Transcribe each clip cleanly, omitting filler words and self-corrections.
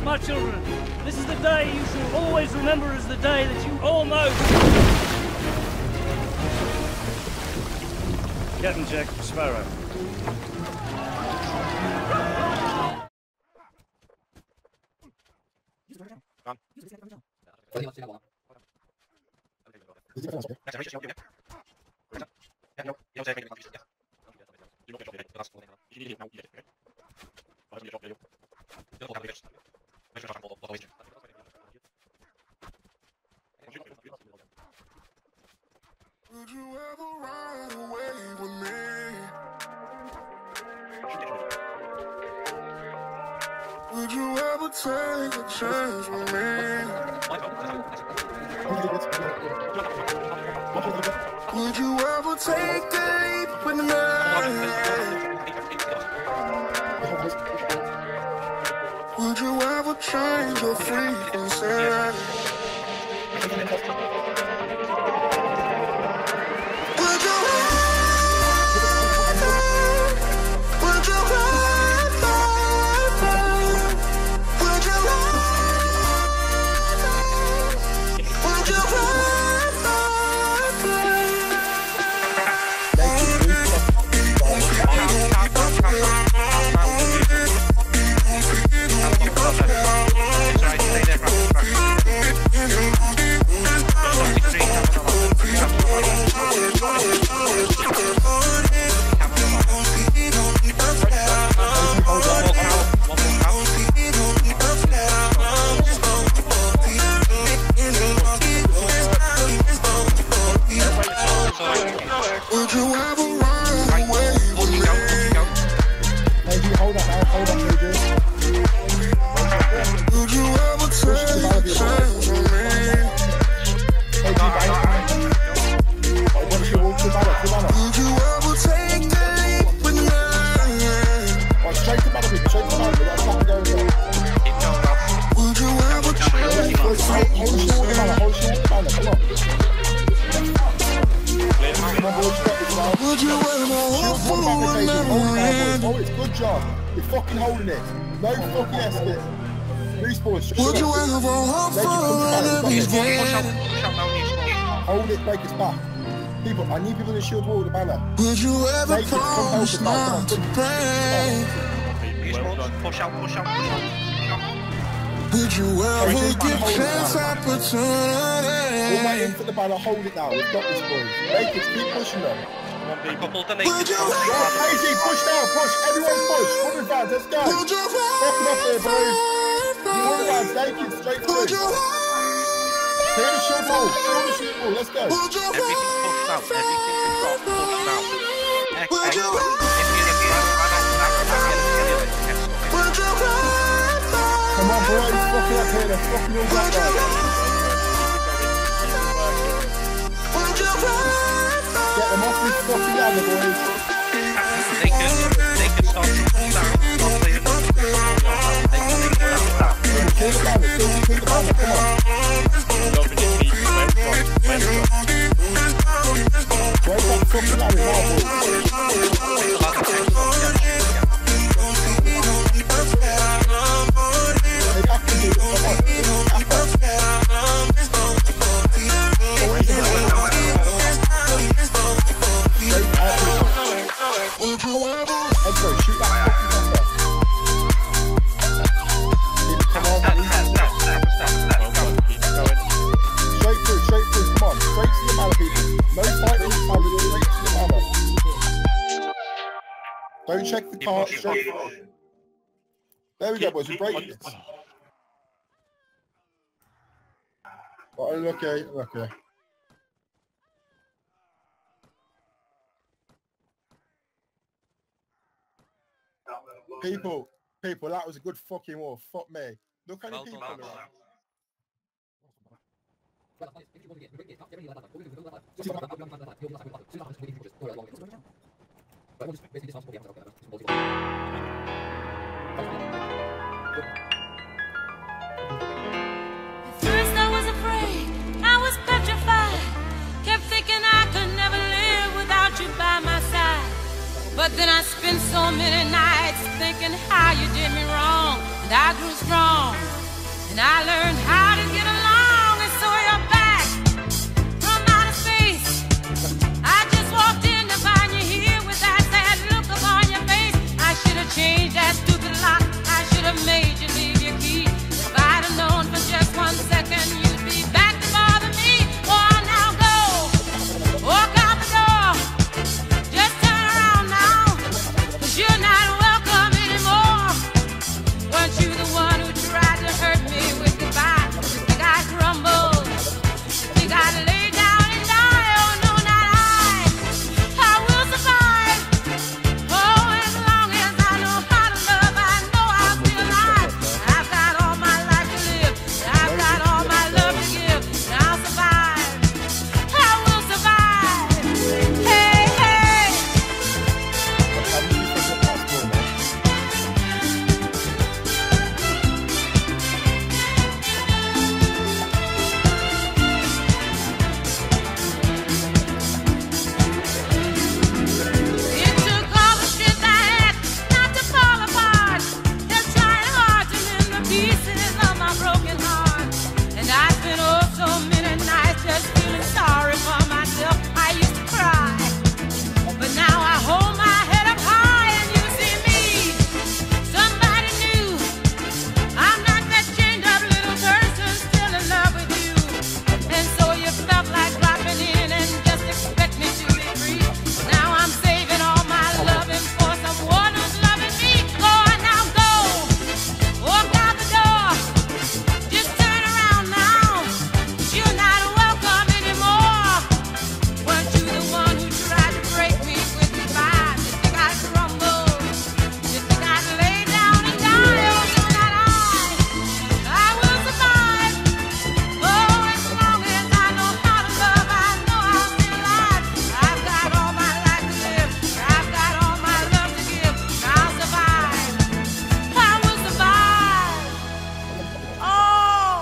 my children. This is the day you shall always remember as the day that you almost... Captain Jack Sparrow. Would you ever ride away with me? Would you ever take a chance with me? Would you ever take a leap with me? Would you ever change your frequency? Oh, it's good job. You're fucking holding it. No fucking escape. Respawn. Would you ever hope for hold it, break its back. People, I need people in the shield wall with the banner. Would you ever promise not to pray? Push out. Would you ever give chance opportunity? We're waiting for the banner. Hold it now. We've got this, boys. Make it. Keep pushing them. Would you push down, push. Everyone push. 100 fans, let's go. Fuck them up there, boys. 100 fans, naked, straight through. Clear the shield wall. Let's go. Everything's pushed out. Everything's got pushed out. Come on, boys. Fucking up here. They're fucking all back there. Get them off this fucking ladder, boys. They can start to pull down. Kill the banner, come on. Break that fucking ladder now, boys. They have to do it, come on. Shoot that fucking number. Come on, straight through, come on. Straight to the banner, people. No fighting, straight to the banner. Don't check the cart, straight through. There we go, boys, we're breaking this. Right, okay. People, that was a good fucking war. Fuck me. Look how many people are around. First I was afraid, I was petrified. Kept thinking I could never live without you by my side. But then I spent so many nights thinking how you did me wrong. And I grew strong, and I learned how to get along. And so you're back from outer space. I just walked in to find you here with that sad look upon your face. I should have changed that stupid lock. I should have made you leave your key. If I'd have known for just 1 second you'd be back to bother me. Oh, now go, walk out the door. Just turn around now, 'cause you're not welcome anymore. Weren't you the one who tried to hurt me with goodbye? You think I'd crumble? You think I'd lay down and die? Oh, no, not I. I will survive. Oh, as long as I know how to love, I know I'll be alive. I've got all my life to live. I've got all my love to give. And I'll survive. I will survive. Hey, hey. It took all the strength I had not to fall apart. Just trying hard to mend the pieces of my broken heart. And I spent oh so many nights just feeling sorry for myself. I used to cry, but now I hold my head up high and you see me. Somebody new. I'm not that chained up little person still in love with you. And so you felt like dropping in and just expect me to be free. Now I'm saving all my loving for someone who's loving me. Go on now, go. Walk out the door. Just turn around now, 'cause you're not welcome anymore. Weren't you the one who tried to break me with goodbye? You think I'd crumble? You think I'd lay down and die? Oh, no, not I. I will survive. Oh, as long as I know how to love, I know I'll be alive. I've got all my life to live. I've got all my love to give. I'll survive. I will survive. Oh.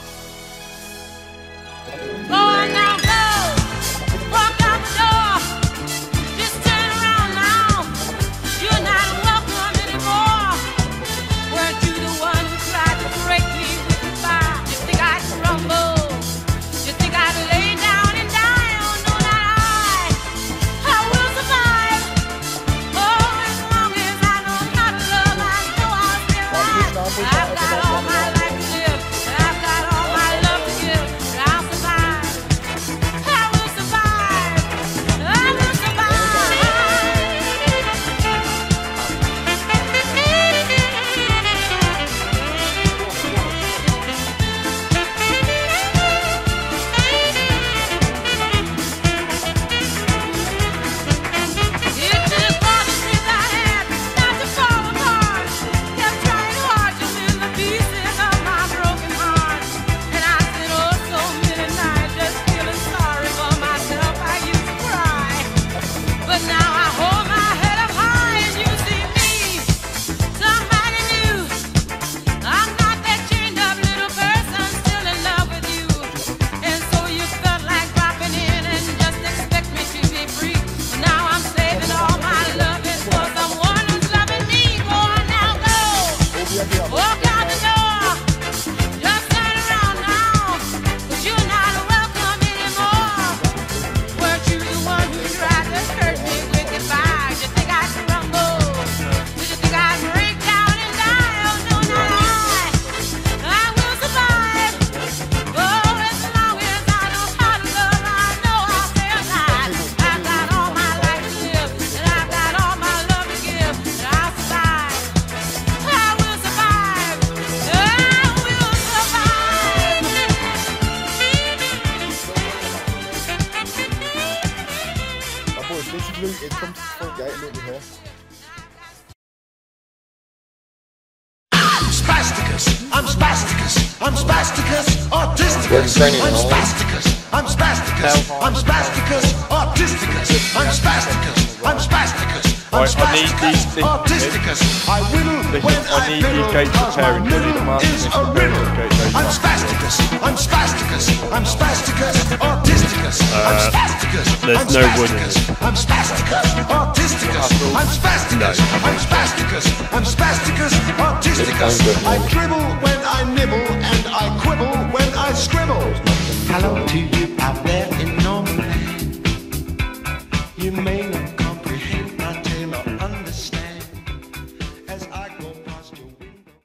Go on now, go. Walk out the door. Just turn around now. You're not welcome anymore. Weren't you the one who tried to break me with goodbye? You think I'd crumble? You think I'd lay down and die? Oh, no, not I. I will survive. Oh, as long as I know how to love, I know I'll be alive. I've got all my life to live. I've got all my love to give. And I'll survive. I will survive. I will It took all the strength I had not to fall apart. Kept trying hard to mend the pieces of my broken heart. And I spent oh so many nights just feeling sorry for myself. I used to cry, but now I hold my head up high and you see me. Somebody new. I'm not that chained up little person still in love with you. And so you felt like dropping in and just expect me to be free. But now I'm saving all my loving for someone who's loving me. Go on now, go. Walk out the door. Just turn around now, 'cause you're not welcome anymore. Weren't you the one who tried to hurt me with goodbye? You think I'd crumble? Did you think I'd break down and die? Oh, no, not I. I will survive. Oh, as long as I know how to love, I know I'll stay alive. I've got all my life to live, and I've got all my love to give, and I'll survive. I will survive. I will survive. My boy, this is looted. Come to the front gate and look me here. Spasticus, I'm spasticus, I'm spasticus, autisticus, I'm spasticus, I'm spasticus, I'm spasticus, autisticus, I'm spasticus, I'm spasticus, I'm Right, I need these spasticus, things. autisticus, I will when I need fiddle, these gates 'cause my repairing. Do riddle need them up. is a riddle. I'm spasticus, I'm spasticus, I'm spasticus, autisticus, I'm spasticus, there's I'm no wood in spasticus, I'm spasticus, autisticus. spasticus, I'm spasticus, I'm spasticus, I'm spasticus, artisticus. I dribble when I nibble, and I quibble when I scribble. Hello,